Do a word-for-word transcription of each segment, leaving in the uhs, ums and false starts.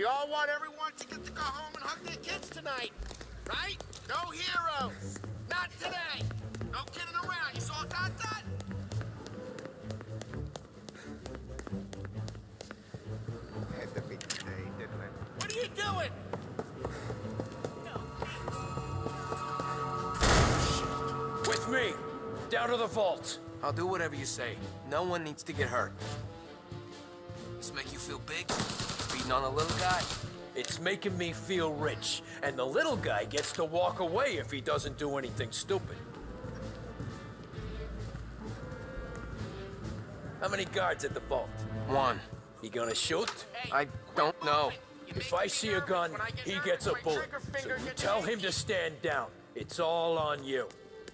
We all want everyone to get to go home and hug their kids tonight, right? No heroes. Not today. No kidding around. You all got that? Had to be today, didn't it? What are you doing? With me. Down to the vault. I'll do whatever you say. No one needs to get hurt. This make you feel big? Beating on a little guy? It's making me feel rich, and the little guy gets to walk away if he doesn't do anything stupid. How many guards at the vault? One. You gonna shoot? I don't know. If I see a gun, he gets a bullet. So you tell him to stand down. It's all on you.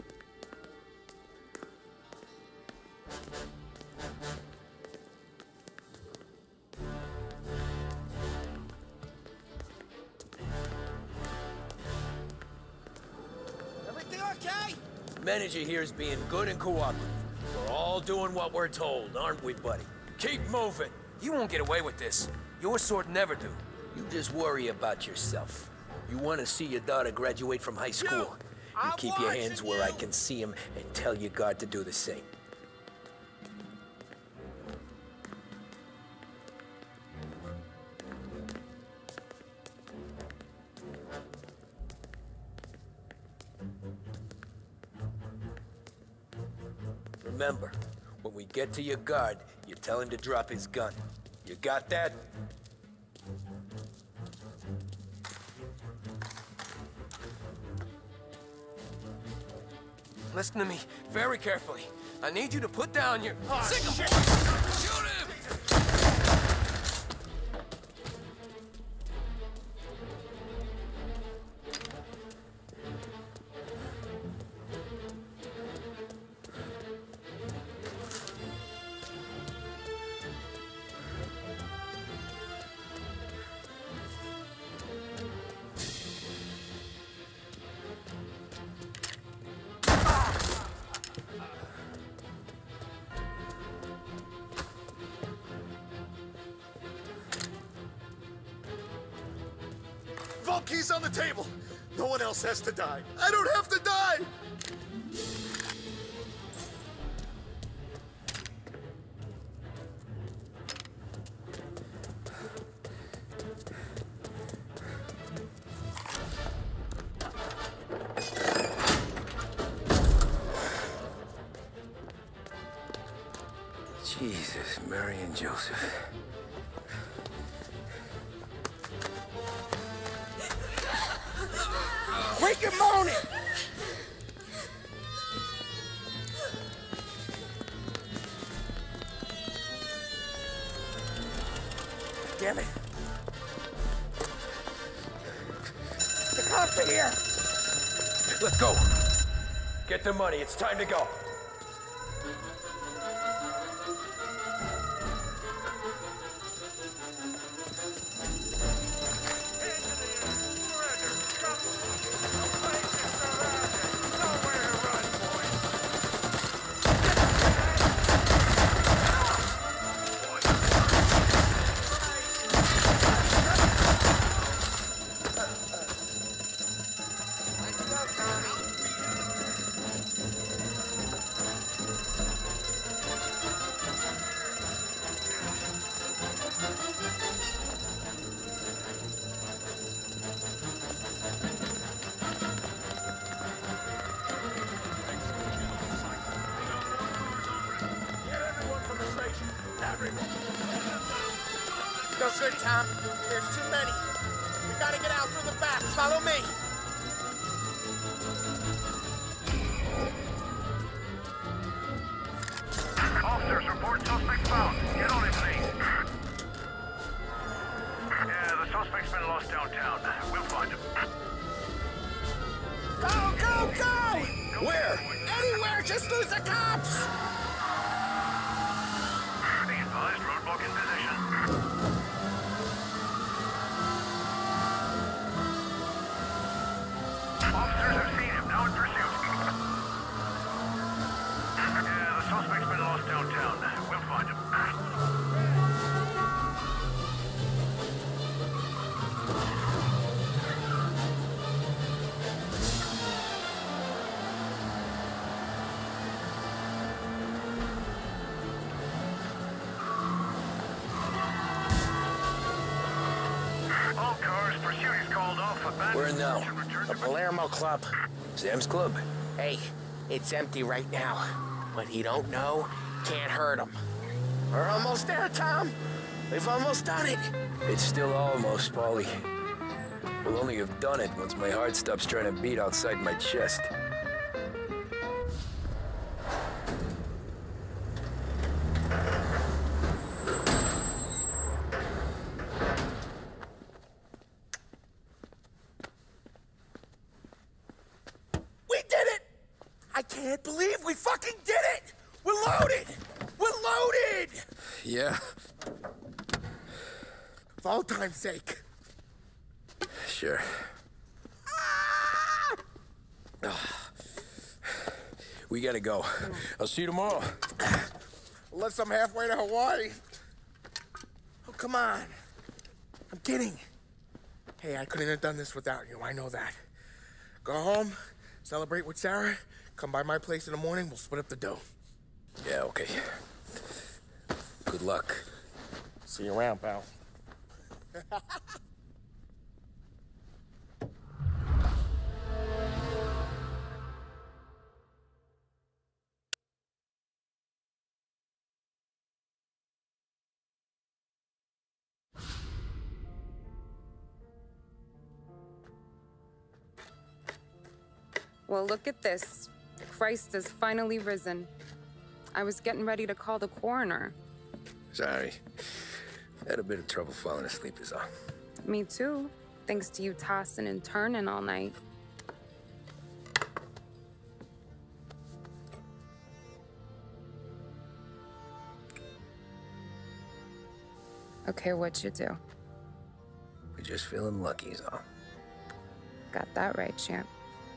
Everything okay? Manager here is being good and cooperative. We're all doing what we're told, aren't we, buddy? Keep moving. You won't get away with this. Your sort never do. You just worry about yourself. You want to see your daughter graduate from high school. You, I'm keep your hands watching where you. I can see them and tell your guard to do the same. Remember, when we get to your guard, you tell him to drop his gun. You got that? Listen to me very carefully. I need you to put down your... Oh, shit. Shoot him! Vault key's on the table. No one else has to die. I don't have to die! Jesus, Mary and Joseph. Quick and moan it! Damn it. The cops are here! Let's go. Get the money. It's time to go. No good, Tom. There's too many. We gotta get out through the back. Follow me. Officers report suspect found. Get on it, please. Yeah, the suspect's been lost downtown. We'll find him. Go, go, go! Where? Anywhere, just lose the cops! Be advised, roadblock in position. Where now? The Palermo Club. Sam's Club. Hey, it's empty right now. But he don't know, can't hurt him. We're almost there, Tom. We've almost done it. It's still almost, Paulie. We'll only have done it once my heart stops trying to beat outside my chest. We did it! I can't believe we fucking did it! We're loaded! We're loaded! Yeah, For all time's sake. sure. We gotta go. I'll see you tomorrow. Unless I'm halfway to Hawaii. Oh, come on. I'm kidding. Hey, I couldn't have done this without you. I know that. Go home, celebrate with Sarah, come by my place in the morning, we'll split up the dough. Yeah, okay. Good luck. See you around, pal. Well, look at this. Christ has finally risen. I was getting ready to call the coroner. Sorry. Had a bit of trouble falling asleep is all. Me too, thanks to you tossing and turning all night. Okay, what'd you do? We're just feeling lucky is all. Got that right, champ.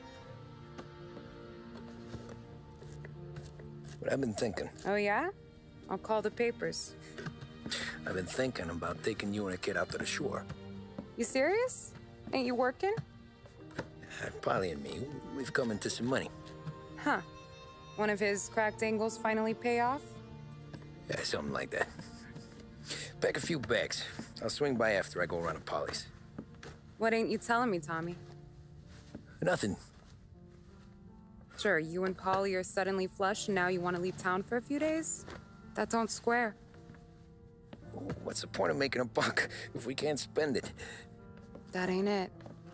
But I've been thinking. Oh, yeah? I'll call the papers. I've been thinking about taking you and a kid out to the shore. You serious? Ain't you working? Uh, Polly and me, we've come into some money. Huh. One of his cracked angles finally pay off? Yeah, something like that. Pack a few bags. I'll swing by after I go around to Polly's. What ain't you telling me, Tommy? Nothing. Sure, you and Polly are suddenly flush and now you want to leave town for a few days? That don't square. What's the point of making a buck if we can't spend it? That ain't it.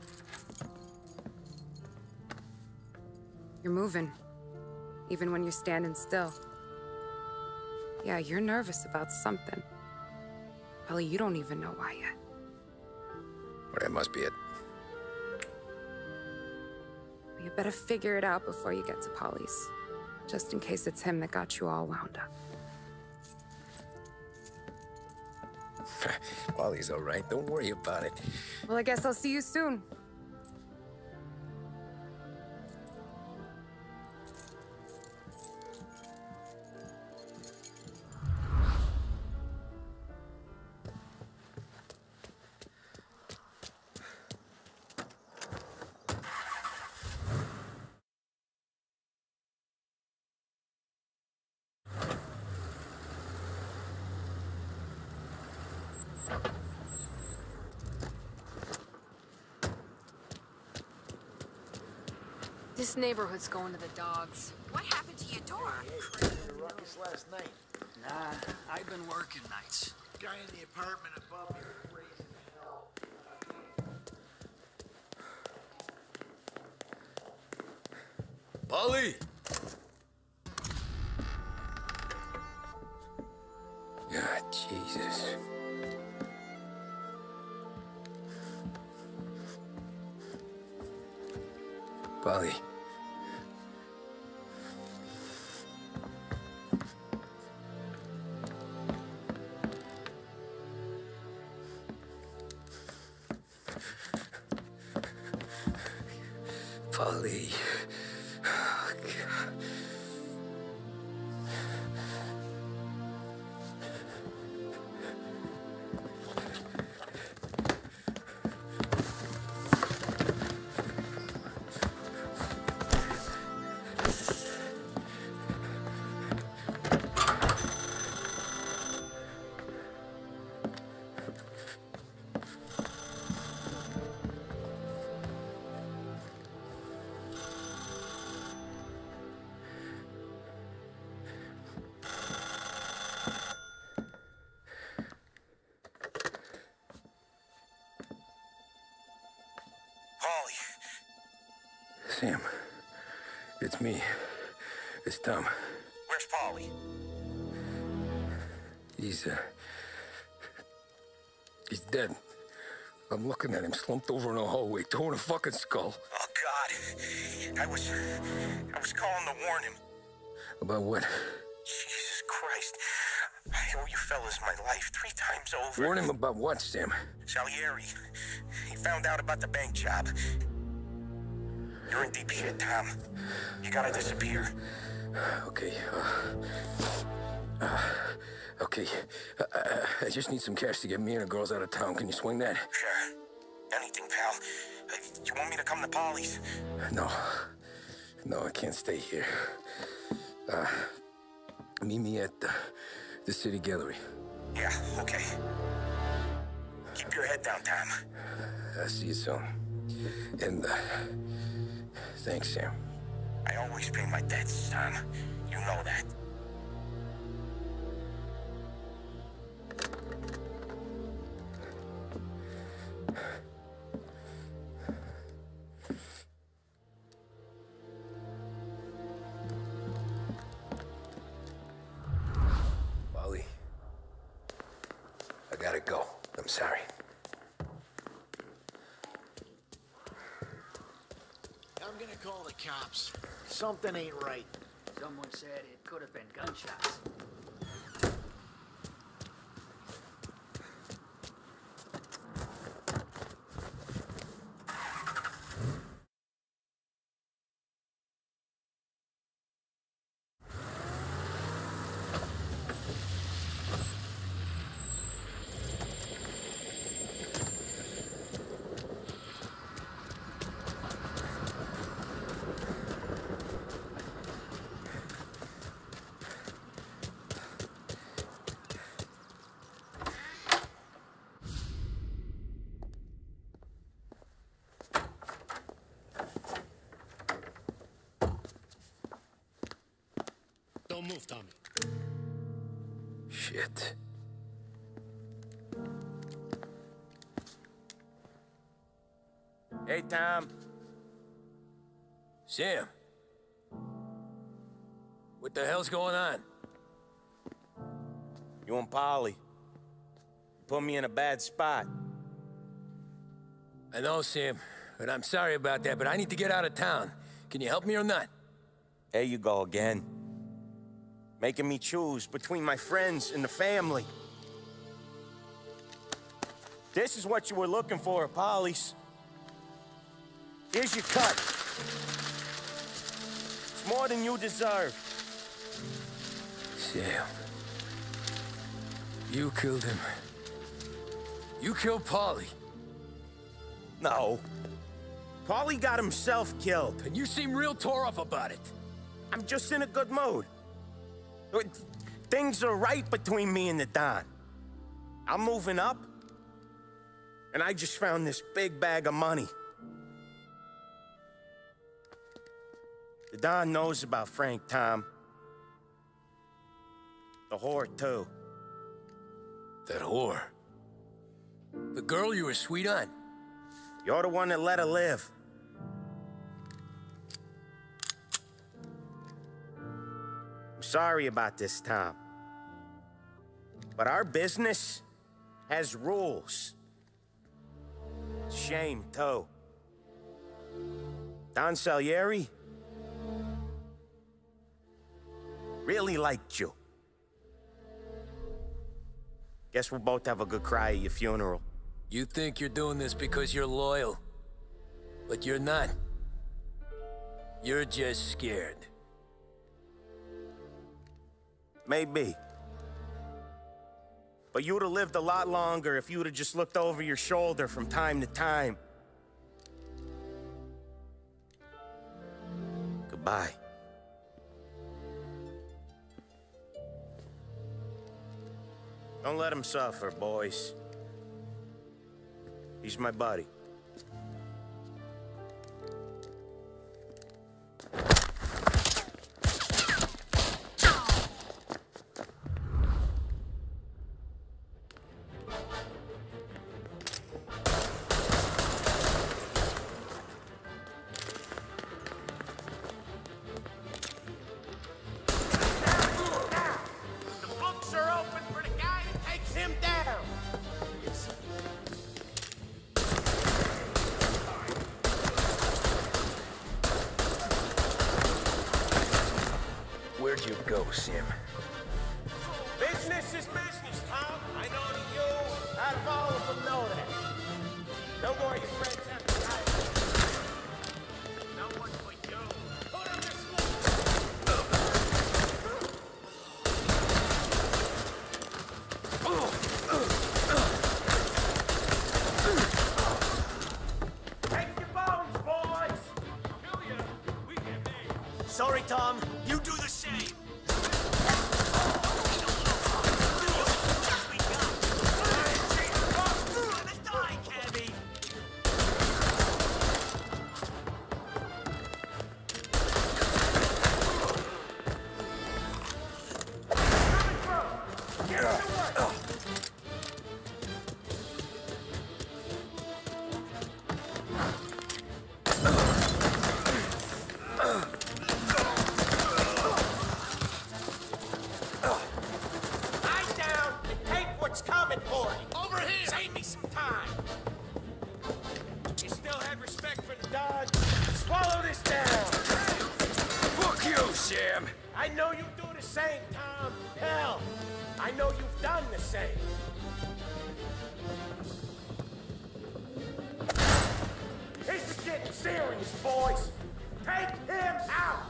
You're moving, even when you're standing still. Yeah, you're nervous about something. Probably you don't even know why yet. Well, that must be it. You better figure it out before you get to Polly's, just in case it's him that got you all wound up. Polly's all right. Don't worry about it. Well, I guess I'll see you soon. This neighborhood's going to the dogs. What happened to your door? Ruckus last night. Nah, I've been working nights. Guy in the apartment above you raising hell. Polly! God, Jesus. Polly. Polly. Oh, God. Sam. It's me. It's Tom. Where's Paulie? He's, uh... He's dead. I'm looking at him slumped over in a hallway, torn a fucking skull. Oh, God. I was... I was calling to warn him. About what? Jesus Christ. I owe you fellas my life three times over. Warn him about what, Sam? Salieri. He found out about the bank job. You're in deep shit, Tom. You gotta disappear. Okay, uh... uh okay. Uh, uh, I just need some cash to get me and the girls out of town. Can you swing that? Sure. Anything, pal. Uh, you want me to come to Polly's? No. No, I can't stay here. Uh... Meet me at the, the city gallery. Yeah, okay. Keep your head down, Tom. I'll see you soon. And, uh... thanks, Sam. I always pay my debts, Tom. You know that. Paulie. I gotta go. I'm sorry. I'm gonna call the cops. Something ain't right. Someone said it could have been gunshots. Don't move, Tommy. Shit. Hey, Tom. Sam. What the hell's going on? You and Paulie. You put me in a bad spot. I know, Sam, and I'm sorry about that, but I need to get out of town. Can you help me or not? There you go again. Making me choose between my friends and the family. This is what you were looking for at Polly's. Here's your cut. It's more than you deserve. Sam. You killed him. You killed Paulie. No. Paulie got himself killed. And you seem real tore up about it. I'm just in a good mood. Things are right between me and the Don. I'm moving up, and I just found this big bag of money. The Don knows about Frank, Tom. The whore, too. That whore? The girl you were sweet on? You're the one that let her live. I'm sorry about this, Tom. But our business has rules. Shame, too. Don Salieri really liked you. Guess we'll both have a good cry at your funeral. You think you're doing this because you're loyal, but you're not. You're just scared. Maybe. But you'd have lived a lot longer if you'd have just looked over your shoulder from time to time. Goodbye. Don't let him suffer, boys. He's my buddy. Sam. Business is business, Tom. I know that you, out of all of them, know that. No more of your friends have to die. No one but you. Put him this Take your bones, boys! Julia, we can be. Sorry, Tom. You do the same. Sam. I know you do the same, Tom. Hell, I know you've done the same. This is getting serious, boys. Take him out.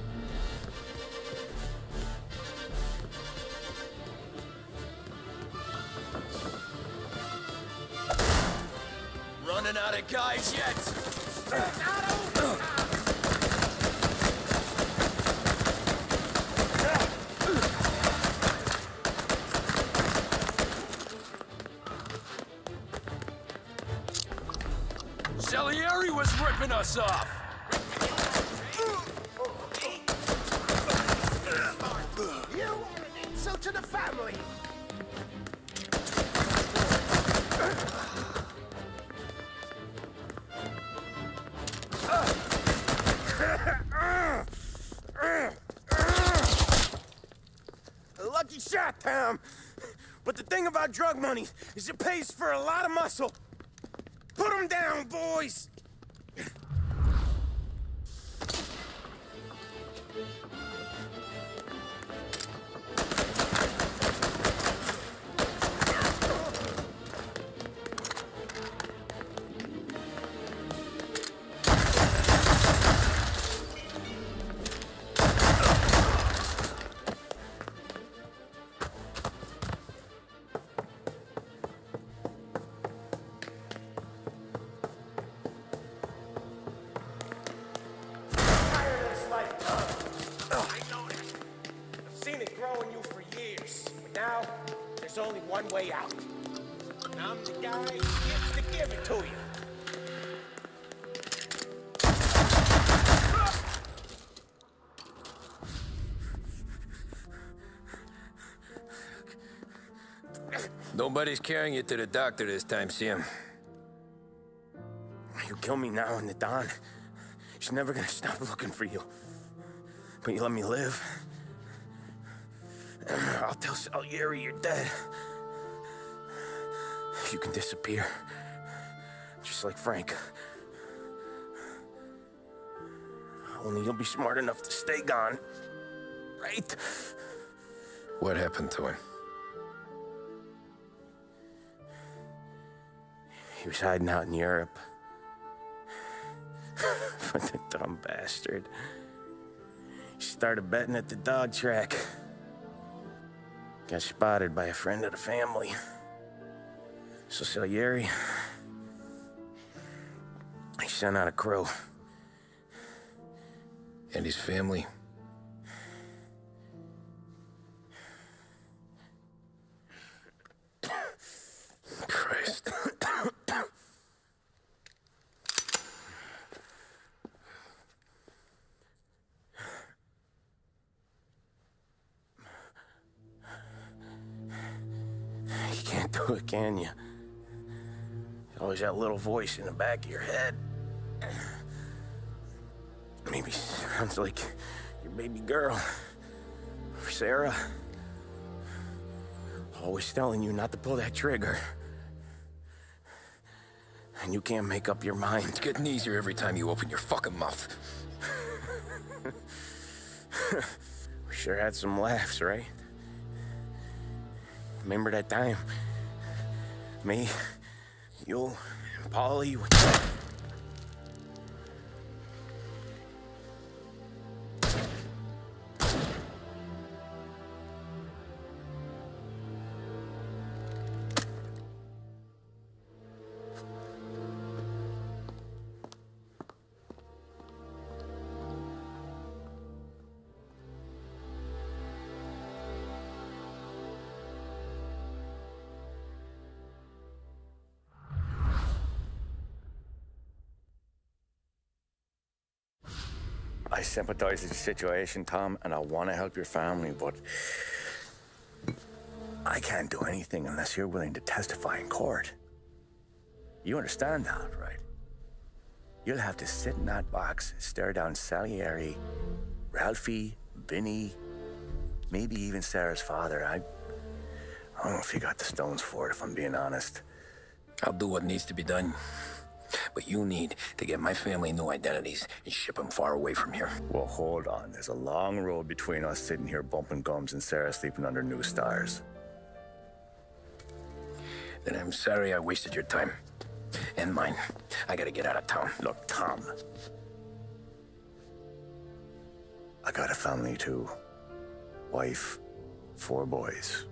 Running out of guys yet? It's not over, Tom. Salieri was ripping us off. You are an insult to the family. Lucky shot, Tom. But the thing about drug money is it pays for a lot of muscle. Put him down, boys! Now, there's only one way out. And I'm the guy who gets to give it to you. Nobody's carrying you to the doctor this time, Sam. You kill me now and the Don. She's never gonna stop looking for you. But you let me live. I'll tell Salieri you're dead. You can disappear. Just like Frank. Only you'll be smart enough to stay gone. Right? What happened to him? He was hiding out in Europe. But the dumb bastard. He started betting at the dog track. Got spotted by a friend of the family. So Salieri, he sent out a crew. And his family? Christ. You can't do it, can you? Always that little voice in the back of your head. Maybe sounds like your baby girl. Or Sarah. Always telling you not to pull that trigger. And you can't make up your mind. It's getting easier every time you open your fucking mouth. We Sure had some laughs, right? Remember that time? Me, you, Paulie. I sympathize with the situation, Tom, and I want to help your family, but I can't do anything unless you're willing to testify in court. You understand that, right? You'll have to sit in that box, stare down Salieri, Ralphie, Vinny, maybe even Sarah's father. I, I don't know if you got the stones for it, if I'm being honest. I'll do what needs to be done. But you need to get my family new identities and ship them far away from here. Well, hold on. There's a long road between us sitting here bumping gums and Sarah sleeping under new stars. Then I'm sorry I wasted your time. And mine. I gotta get out of town. Look, Tom. I got a family too. Wife, four boys.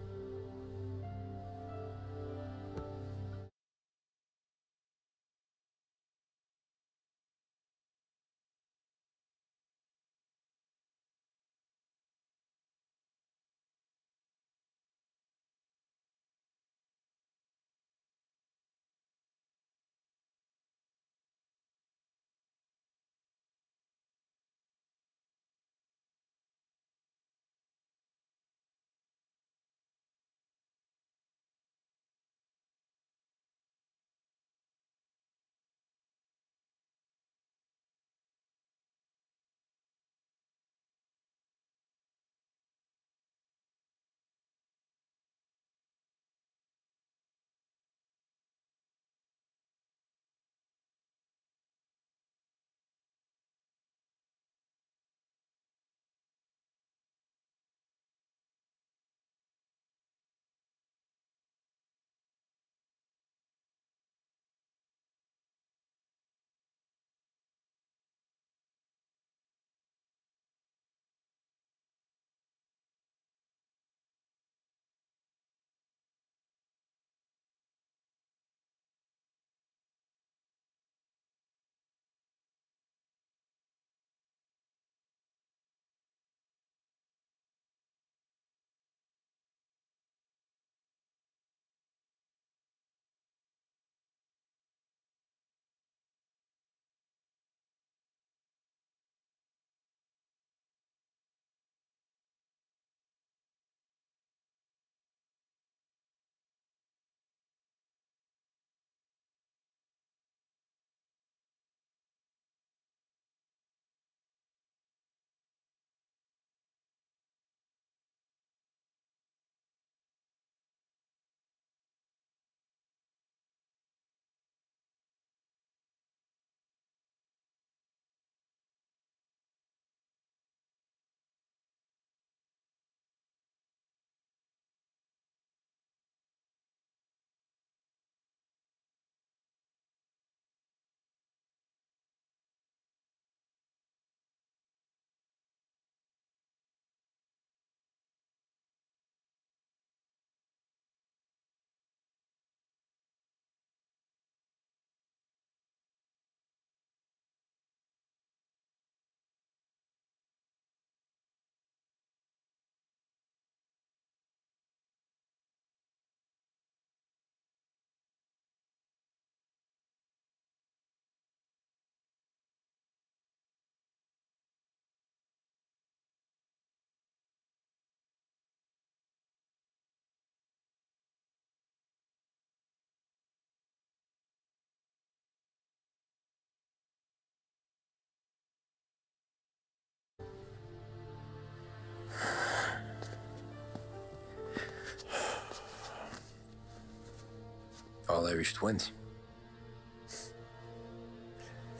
All Irish twins.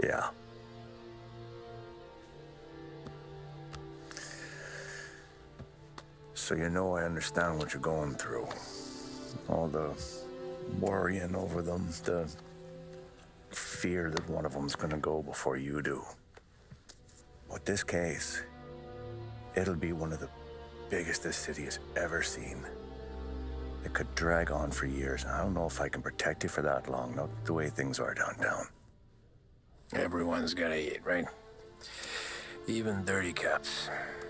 Yeah. So you know I understand what you're going through. All the worrying over them, the fear that one of them's gonna go before you do. But this case, it'll be one of the biggest this city has ever seen. It could drag on for years. I don't know if I can protect you for that long, not the way things are downtown. Everyone's gotta eat, right? Even dirty cops.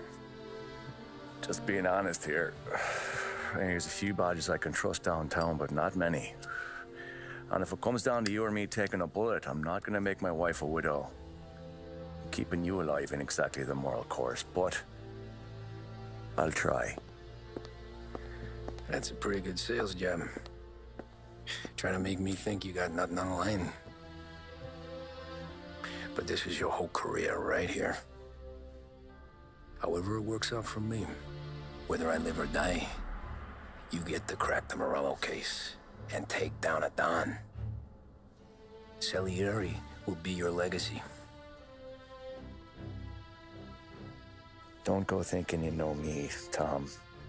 Just being honest here. There's a few badges I can trust downtown, but not many. And if it comes down to you or me taking a bullet, I'm not gonna make my wife a widow. Keeping you alive ain't exactly the moral course, but I'll try. That's a pretty good sales job. Trying to make me think you got nothing on the line. But this is your whole career right here. However it works out for me, whether I live or die, you get to crack the Morello case and take down a Don. Salieri will be your legacy. Don't go thinking you know me, Tom.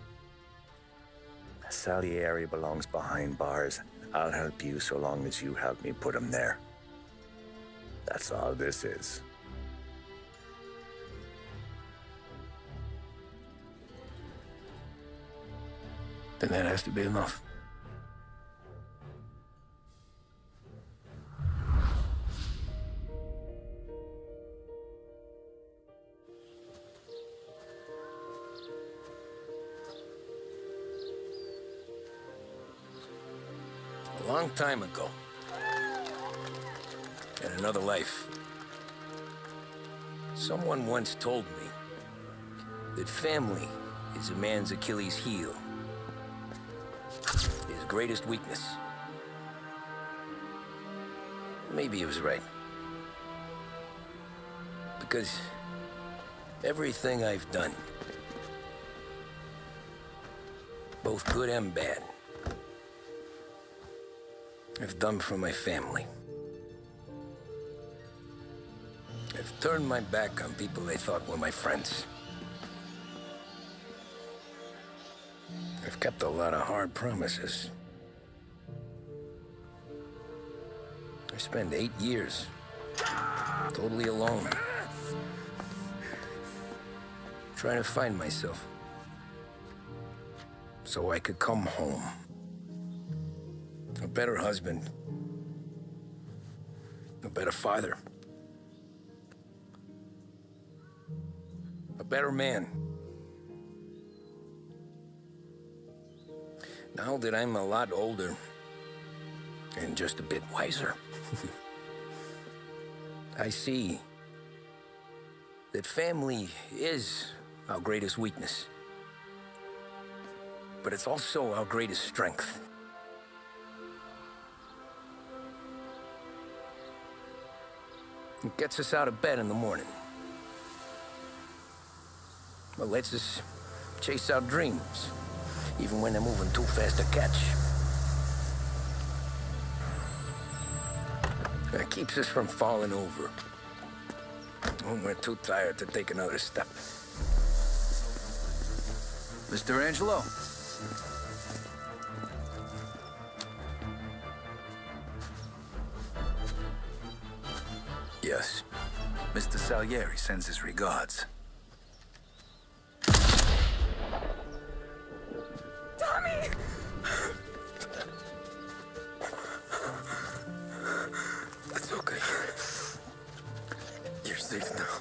Salieri belongs behind bars. I'll help you so long as you help me put him there. That's all this is. Then that has to be enough. A long time ago, in another life, someone once told me that family is a man's Achilles heel, his greatest weakness. Maybe he was right. Because everything I've done, both good and bad, I've done for my family. I've turned my back on people I thought were my friends. I've kept a lot of hard promises. I spent eight years totally alone, trying to find myself so I could come home. A better husband, a better father, a better man. Now that I'm a lot older and just a bit wiser, I see that family is our greatest weakness, but it's also our greatest strength. It gets us out of bed in the morning. It lets us chase our dreams, even when they're moving too fast to catch. It keeps us from falling over when we're too tired to take another step. Mister Angelo. Yes. Mister Salieri sends his regards. Tommy! That's okay. You're safe now.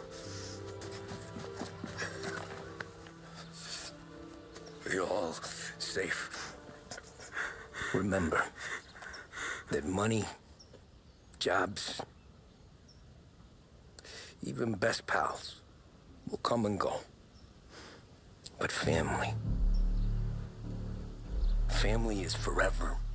You're all safe. Remember that money, jobs, even best pals will come and go. But family, family is forever.